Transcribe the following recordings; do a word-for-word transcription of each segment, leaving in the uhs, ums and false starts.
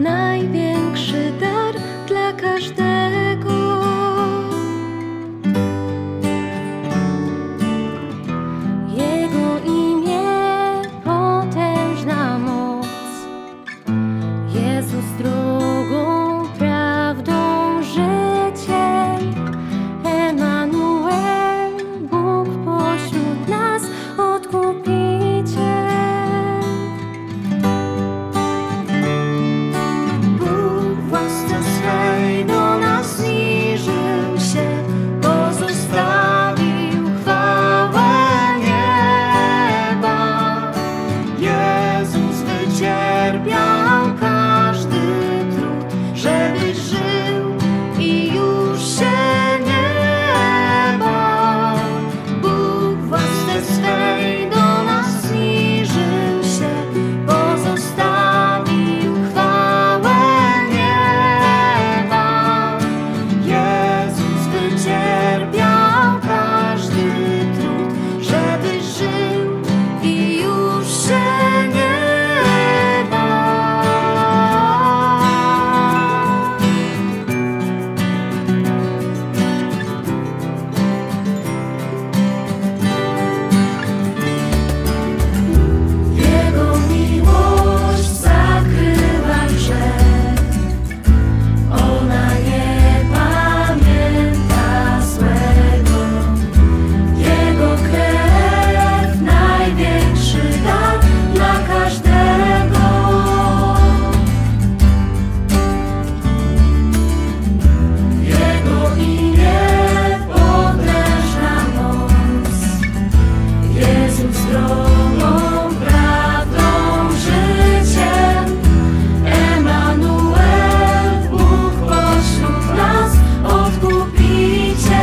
największy dar dla każdego. Jego imię potężna moc, Jezus drogą, prawdą, życiem, Emanuel, Bóg pośród nas, Odkupiciel. Bóg w łasce swej do nas zniżył się, pozostawił chwałę nieba. Jezus wycierpiał każdy trud, żebyś żył i już się nie bał. Bóg w łasce swej do nas zniżył się, pozostawił chwałę nieba. Jezus wycierpiał każdy trud, żebyś żył i już się nie bał. Jego miłość zakrywa grzech, ona nie pamięta złego. Jego krew największy dar dla każdego. Jego imię potężna moc, Jezus drogą, prawdą, życiem, Emanuel, Bóg pośród nas, Odkupiciel.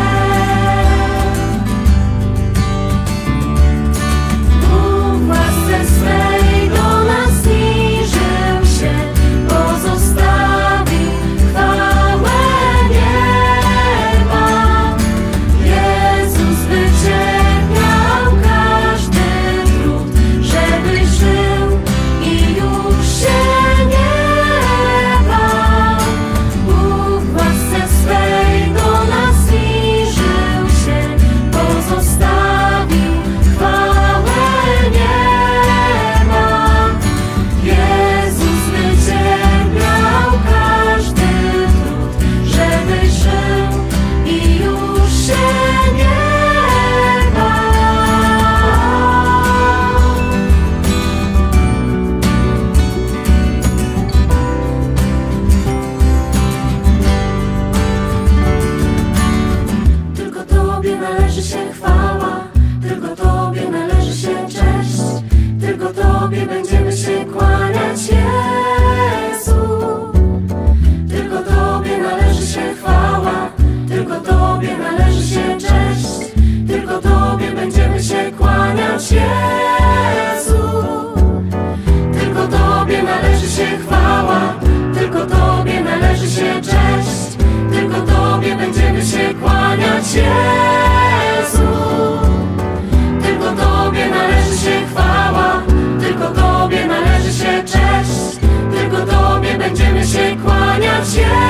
Bóg w łasce swej do nas zniżył się, pozostawił chwałę nieba. Jezus wycierpiał każdy trud, żebyś żył i już się nie bał. Bóg w łasce swej do nas zniżył się, pozostawił chwałę nieba. Jezus wycierpiał każdy trud, żebyś żył i już się nie bał. Tylko Tobie należy się chwała, tylko Tobie należy się cześć, tylko Tobie będziemy się kłaniać, Jezu. Tylko Tobie należy się chwała, tylko Tobie należy się cześć, tylko Tobie będziemy się kłaniać, Jezu. Tylko Tobie należy się chwała, tylko Tobie należy się cześć, tylko Tobie będziemy się kłaniać, Jezu. Tylko Tobie należy się chwała, tylko Tobie należy się cześć, tylko Tobie będziemy się kłaniać, Jezu.